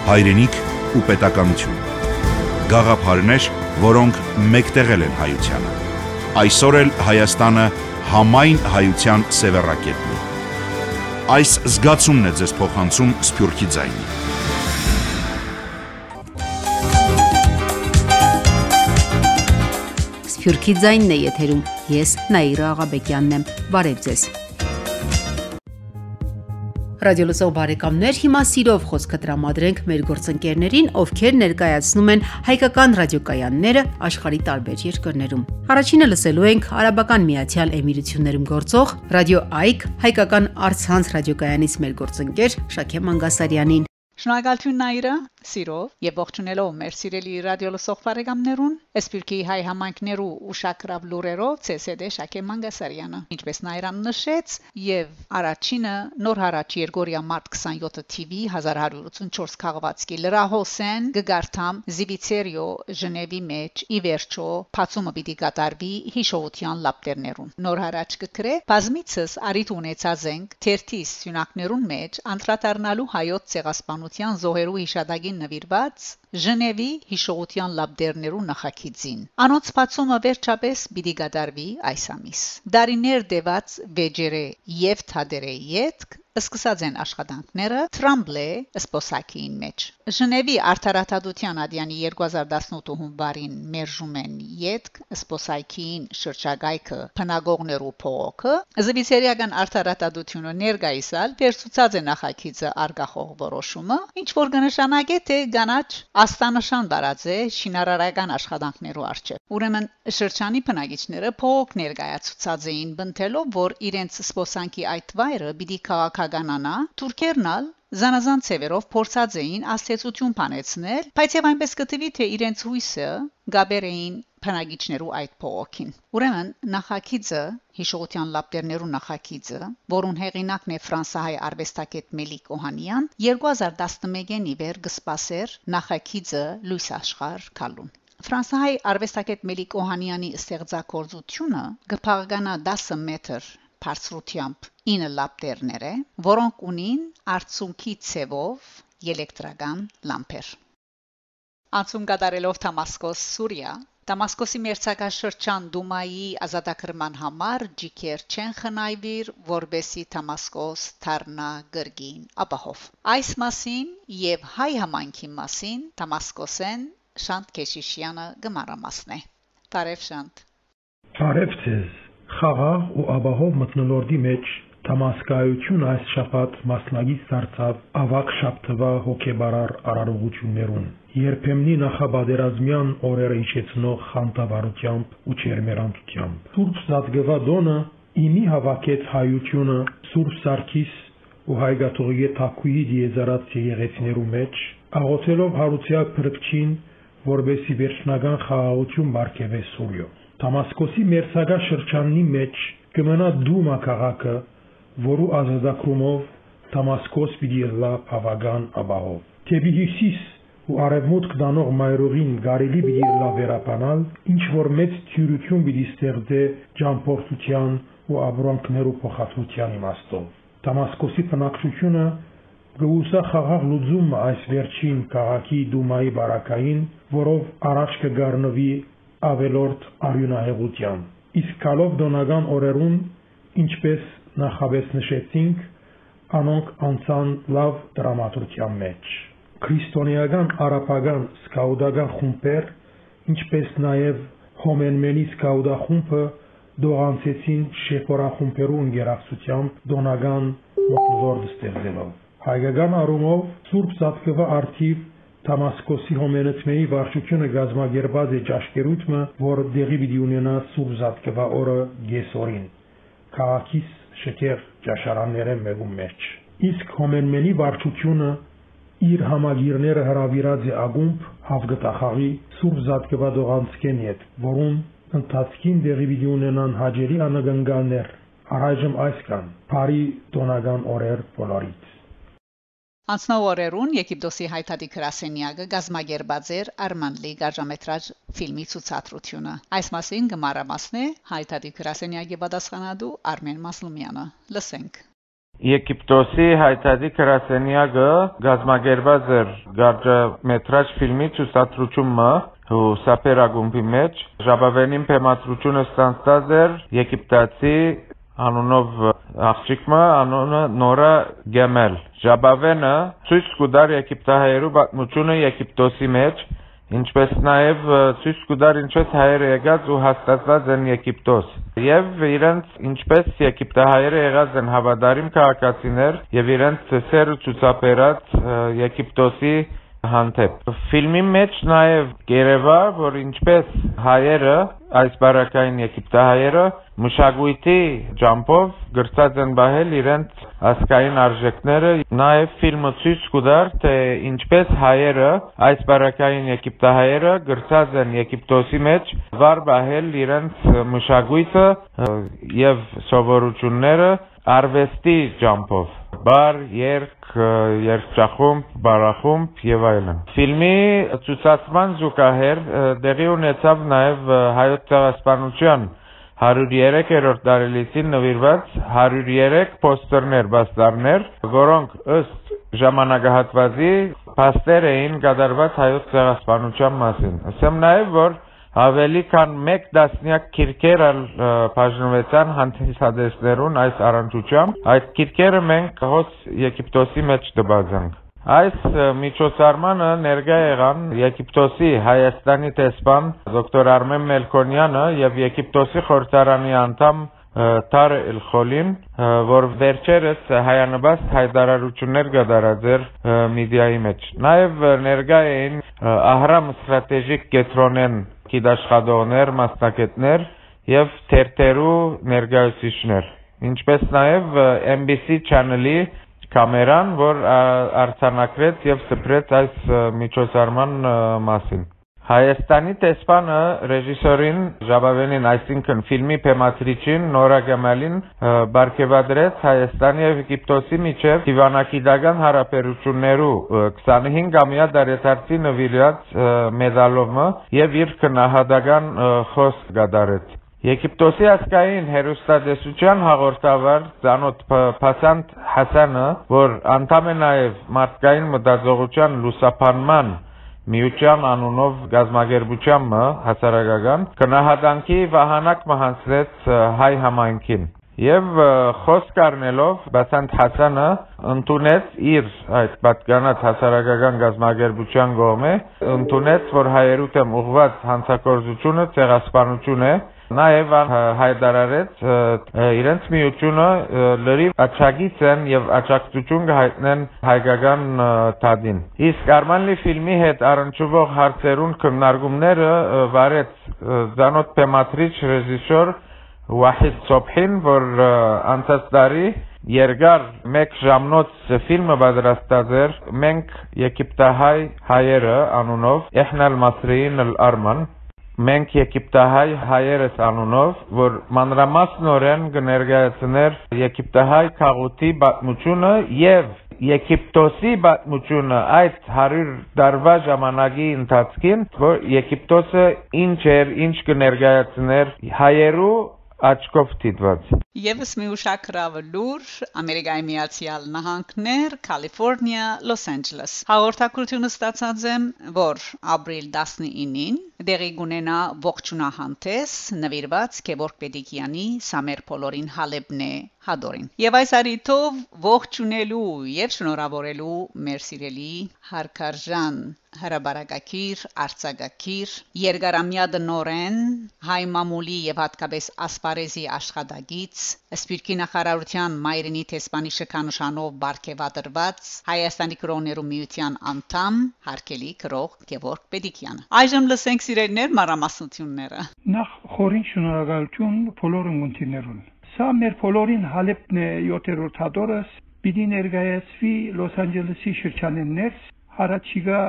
հայրենիք ու պետականություն։ Գաղափարներ, որոնք մեկտեղել են հայությանը։ Այսօր էլ Հայաստանը համայն հայության սևեռակետն է։ Այս զգացումն է ձեզ փոխանցում Սփյուռքի ձայնը։ Սփյուռքի ձայնն է եթերում։ Ես Նաիրա Աղաբեկյանն եմ։ Բարև ձեզ։ Ռադիոլսող բարեկամներ, հիմա սիրով խոսքը տրամադրենք մեր գործընկերներին, ովքեր ներկայացնում են հայկական ռադիոկայանները աշխարհի տարբեր երկրներում։ Առաջինը լսելու ենք Արաբական Միացյալ Էմիրություններում գործող Ռադիո Այք հայկական առցանց ռադիոկայանից մեր գործընկեր Շաքե Մանգասարյանին։ Շնորհակալություն Նաիրա, սիրով եւ ողջունելով մեր սիրելի ռադիոլսող բարեկամներուն, Սփյուռքի հայ համայնքներու ուշագրավ լուրերով ՑՍԴ Շաքե Մանգասարյանը, ինչպես Նաիրան նշեց, եւ առաջինը նոր հարաճ Երգորիա մարտ 27 TV 1184 քաղվածքի լրահոսեն գգարտամ Զիվիցերիո Ժնևի մեջ ի վերջո փացումը պիտի կատարվի հիշողության լապտերներուն։ Նոր հարաճ կգրե բազմիցս արիթ ունեցած ենք թերթիս սյունակներուն մեջ անդրադառնալու հայոց ցեղասպանության զոհերու հիշադակին նվիրված Ժնևի հիշողության լապտերներու նախագիծին։ Անոնց փացումը վերջապես պիտի կատարվի այս ամիս։ Դարիներ դեված վեճերը եւ թադերը յետք սկսած են աշխատանքները Թրամբլե սպոսակին մեջ։ Ժնևի արդարադատության ադյանի 2018 հունվարին մերժում են յետք սպոսակին շրջագայքը փնագողներու փողոքը զվիցերիական արդարադատությունը ներկայացալ վերցուցած է նախագիծը արգախող որոշումը, ինչ որ կնշանակե թե կանաչ աստանշան դարած է շինարարական աշխատանքներու արժե։ Ուրեմն շրջանի բնակիչները փողոք ներկայացուցած էին բնթելով, որ իրենց սպոսանքի այդ վայրը պիտի քաղաքականանա, թուրքերնալ զանազան ծևերով փորձած էին աստեցություն բանեցնել, բայց եւ այնպես կտվի թե իրենց հույսը գաբեր էին բնակիչներու այդ փողոքին։ Ուրեմն նախագիծը հիշողության լապտերներու նախագիծը, որուն հեղինակն է ֆրանսահայ արվեստագետ Մելիք Օհանյան, 2011-ին ի վեր կսպասեր նախագիծը լույս աշխարհ կալուն։ Ֆրանսահայ արվեստագետ Մելիք Օհանյանի ստեղծագործությունը կփաղկանա 10 մետր բարձրությամբ 9 լապտերներ է, որոնք ունին արցունքի ցևով էլեկտրական լամպեր։ Անցում կատարելով Դամասկոս, Սուրիա, Դամասկոսի մերձակաշրջան Դումայի ազատագրման համար ջիքեր չեն խնայվիր, որբեսի Դամասկոս դառնա գրգին ապահով։ Այս մասին եւ հայ համայնքի մասին Դամասկոսեն Շանթ Քեշիշյանը գմարամասն է։ Տարև Շանթ։ Տարև ձեզ։ Խաղաղ ու ապահով մթնոլորտի մեջ Դամասկայություն այս շաբաթ մասնագից դարձավ ավակ շաբթվա հոգեբարար արարողություններուն։ Երբեմնի նախաբادرազմյան օրերը իջեցնող խանդավառությամբ ու չերմերանությամբ։ Սուրբ Զատգվադոնը իմի հավաքեց հայությունը Սուրբ Սարգիս ու Հայգաթողի Թակուի դիեզարած եղեցիներու մեջ, աղոթելով հարուցյալ փրկչին, որբեսի վերջնական խաղաղություն բարգեւե Սուրյո։ Դամասկոսի մերձակա շրջանի մեջ կմնա Դումա քաղաքը, որու ազատագրումով Դամասկոս պիտի լա բավական ապահով։ Թեպի հյուսիս ու արևմուտք դանող մայրուղին գարելի պիտի լա վերապանալ, ինչ որ մեծ թյուրություն պիտի ստեղծե ճամփորդության ու ապրանքներու փոխադրության իմաստով։ Դամասկոսի բնակչությունը գուսա խաղաղ լուծում այս վերջին քաղաքի Դումայի բարակային, որով առաջ կգառնվի ավելորդ արյունահեղության։ Իսկ կալով դոնական օրերուն, ինչպես նախաբես նշեցինք, անոնք անցան լավ դրամատուրգիան մեջ։ Քրիստոնեական արաբական սկաուտական խումբեր, ինչպես նաև Հոմենմենի սկաուտախումբը դողանցեցին շեփորախումբերու ընկերակցությամբ դոնական մթնոլորտ ստեղծելով։ Հայկական առումով Սուրբ Զատկվա արթիվ Դամասկոսի հոմենեցմեի վարչությունը գազմագերբած է ճաշկերույթը, որ դեղի պիտի ունենա Սուրբ Զատկվա օրը գեսորին, քաղաքիս շքեղ ճաշարանները մեկում մեջ։ Իսկ հոմենմենի վարչությունը իր համագիրները հրավիրած է ագումբ հավգտախաղի Սուրբ Զատկվա դողանցքեն հետ, որում ընթացքին դեղի պիտի ունենան հաջելի անագնգալներ, առայժմ այս կան, բարի տոնական օրեր բոլորից։ Անցնող օրերուն Եգիպտոսի հայտարարի գրասենյակը գազմագերբած էր Արմանլի գարժամետրաժ ֆիլմի ցուցադրությունը։ Այս մասին գմարամասն է հայտարարի գրասենյակի պատասխանատու Արմեն Մասլումյանը։ Լսենք։ Եգիպտոսի հայտարարի գրասենյակը գազագերբած էր գարճամետրաժ ֆիլմի ցուցադրությունը ու սապերագումբի մեջ ժապավենին բեմադրությունը ստանձնած էր եգիպտացի անունով աղջիկը անունը Նորա Գեմել ժապավենը ցույց կտար եգիպտահայերու պատմությունը Եգիպտոսի մեջ ինչպես նաև ցույց կտար ինչպես հայերը եկած ու հաստատված են Եգիպտոս եւ իրենց ինչպես եգիպտահայերը եղած են հավատարիմ քաղաքացիներ եւ իրենց սերը ցուցաբերած Եգիպտոսի հանդեպ ֆիլմի մեջ նաև գերեվա որ ինչպես հայերը այս բարակային եգիպտահայերը մշակույթի ջամփով գրծած են բահել իրենց ասկային արժեքները նաև ֆիլմը ցույց կտար թե ինչպես հայերը այս բարակային եգիպտահայերը գրծած են Եգիպտոսի մեջ վար բահել իրենց մշակույթը եւ սովորությունները արվեստի ջամփով բար երկ երգչախումբ բարախումբ եւ այլն ֆիլմի ցուցացման զուգահեռ դեղի ունեցավ նաև հայոց ցեղասպանության 103-րդ տարելիցին նվիրված 103 պոստերներ բաստարներ որոնք ըստ ժամանակահատվածի փաստեր էին կատարված հայոց ցեղասպանության մասին ասեմ նաև որ ավելի քան 1 տասնյակ քիրքեր բաժանվեցան հանդիսադեսներուն այս առընթությամբ այդ քիրքերը մենք հոց Եգիպտոսի մեջ տբազանք այս միջոցառմանը ներկա եղան Եգիպտոսի Հայաստանի տեսփան դոկտոր Արմեն Մելքոնյանը եւ Եգիպտոսի խորհրդարանի անդամ Թար Էլխոլին որ վերջերս հայանաբաց հայտարարություններ կատարած էր մեդիայի մեջ նաև ներկա էին Ահրամ ստրատեգիկ կենտրոնեն գիտաշխատողներ, մասնակիցներ եւ թերթերու ներկայացուցիչներ ինչպես նաև MBC channel-ի կամերան որ արձանագրեց եւ սփռեց այս միջոցառման մասին Հայաստանի տեսփանը ռեժիսորին Ժաբավենին այսինքն ֆիլմի բեմադրիչին Նորա Գեմելին բարգեւադրեց Հայաստանի եւ Եգիպտոսի միջև դիվանագիտական հարաբերություններու 25-ամյա դարեցարցի նվիրած մեդալովը եւ իր քնահատական խոսք կատարեց Եգիպտոսի ասկային հերոստատեսության հաղորդավար Զանոթ Փասանտ Հասանը որ անդամ է նաեւ մարդկային մտածողության լուսափանման Միության անունով գազագերբության հասարակական քնահատանքի վահանակ մահացրեց հայ համայնքին եւ խոսք առնելով Բասանտ Հասանը ընդունեց իր այդ պատկանած հասարակական գազագերբության կողմը ընդունեց որ հայերու դեմ ուղղված հանցագործությունը ցեղասպանություն է նաև հայտարարեց իրենց միությունը լրիվ աչագից են եւ աջակցություն կհայտնեն հայկական թադին իսկ Արմանլի ֆիլմի հետ առնչվող հարցերուն քննարկումները վարեց Զանոթ բեմադրիչ ռեժիսոր Վահիդ Սոբհին որ անցած տարի երկար 1 ժամնոց ֆիլմը պատրաստած էր մենք Եգիպտահայ հայերը անունով Էհնալ Մասրիին Ալ-Արման Մենք Եգիպտահայ հայերս անունով, որ մանրամասնորեն կներկայացներ Եգիպտահայ քաղուտի պատմությունը եւ Եգիպտոսի պատմությունը այդ 100 տարվա ժամանակի ընթացքին, որ Եգիպտոսը ինչ էր, ինչ կներկայացներ հայերու աչքով դիտված Եվս մի ուշագրավ լուր Ամերիկայի Միացյալ Նահանգներ, Կալիֆոռնիա, Լոս Անջելես։ Հաղորդակցությունը ստացած եմ, որ ապրիլ 19-ին դեղի կունենա ողջունահանդես նվիրված Գևորգ Պեդիկյանի Սամեր Պոլորին Հալեբնե Հադորին։ Եվ այս արիթով ողջունելու եւ շնորհավորելու մեր սիրելի հարգարժան հրաբարակակիր, արձակակիր, երկարամյա դնորեն, հայ մամուլի եւ հատկապես ասպարեզի աշխատագից, Սպիրկի նախարարության մայրենի տեսփանի շքանշանով բարգեւադրված Հայաստանի կրոներու միության անդամ հարկելի գրող Գևորգ Պեդիկյանը։ Այժմ լսենք սիրելիներ մանրամասնությունները։ Նախ խորին շնորհակալություն բոլոր ընկերներուն։ Սա մեր բոլորին Հալեբն է 7-րդ հատորս պիտի ներկայացվի Լոս Անջելեսի շրջաններս Հարաճիգա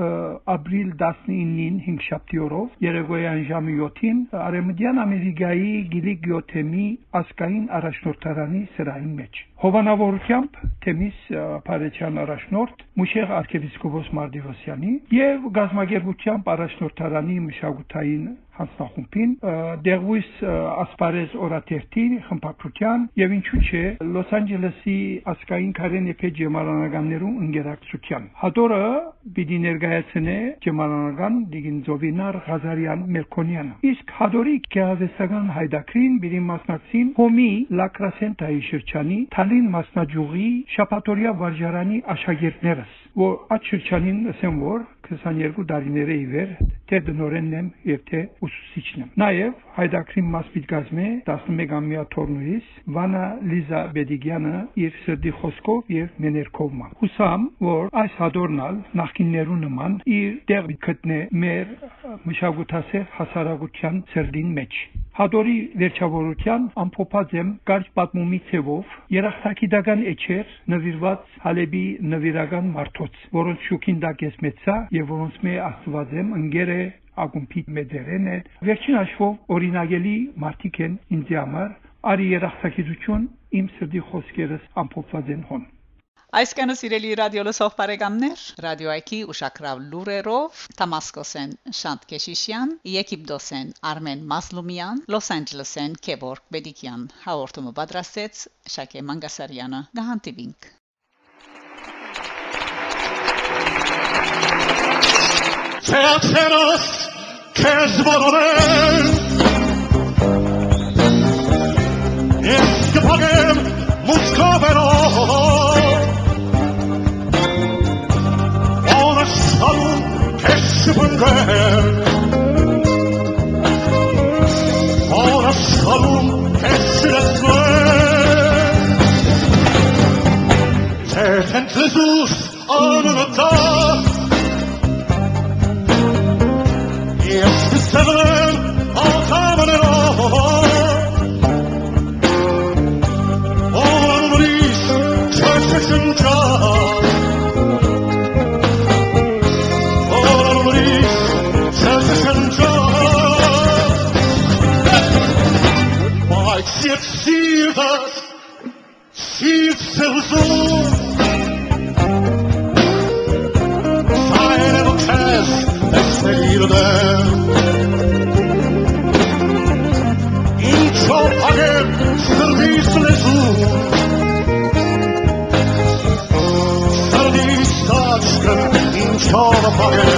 ապրիլ 19-ին 5 շաբթի օրով երեկոյան ժամը 7-ին Արեմդյան Ամերիկայի Գիլի Գյոթեմի ասկային առաջնորդարանի սրահի մեջ։ Հովանավորությամբ Թեմիս Փարեչյան առաջնորդ Մուշեղ arczepiskopos Mardivosյանի եւ գազագերբությամբ առաջնորդարանի մշակութային հանձնախումբին դեղույս ասպարեզ օրաթերթի խմբակցության եւ ինչու՞ չէ Լոս Անջելեսի ասկային Քարեն եփե ջեմարանականներու ընկերակցության հատորը պիտի ներկայացնե ջեմարանական Դիգինձովինար Ղազարյան Մերկոնյանը իսկ հատորի գեղարվեստական հայդակրին պիտի մասնակցին Հոմի Լակրասենտայի շրջանի Թալին մասնաճյուղի շապատորիա վարժարանի աշակերտներս որ այդ շրջանին ասեմ որ 22 տարիների իվեր թե դնորենն եմ եւ թե ուսուցիչն եմ նաեւ հայդակրին մաս պիտգազմե 11-ամյա թորնուհիս Վանա Լիզա Բեդիգյանը իր սրդի խոսքով եւ մեներկովմա հուսամ որ այս հադորնալ նախկիններու նման իր դեր գտնե մեր մշակութասեր հասարակության սրդին մեջ հադորի վերջավորության ամփոփած եմ կարճ պատմումի ցևով երախտագիտական էջեր նվիրված Հալեբի նվիրական մարդոց որոնց շուքին դակես մեծա եւ որոնց մե աստվածեմ ընկերը ակումբի մեդերեն է վերջին հաշվով օրինագելի մարդիկ են ինձ համար արի երախտագիտություն իմ սրդի խոսքերս ամփոփված են հոն Այսքանը սիրելի ռադիո լսող բարեկամներ ռադիոյի ուշակրավ լուրերով Դամասկոսեն Շանտ Քեշիշյան Եգիպտոսեն Արմեն Մասլումյան Լոս Անջելեսեն Քեբորգ Բեդիկյան հաղորդումը պատրաստեց Շակե Մանգասարյանը գահանտիվինք Teatros que zvononem Jest Bogiem Muscovero Ona stalu que szybungem Ona stalu que szybungem Ten Jezus onunata Jest seven all cabanero All unreleased churches and jobs All unreleased churches and jobs Why see that still so Silent cast Esmeril dem Inčo pagem Srdis lezu Srdis tačkem Inčo pagem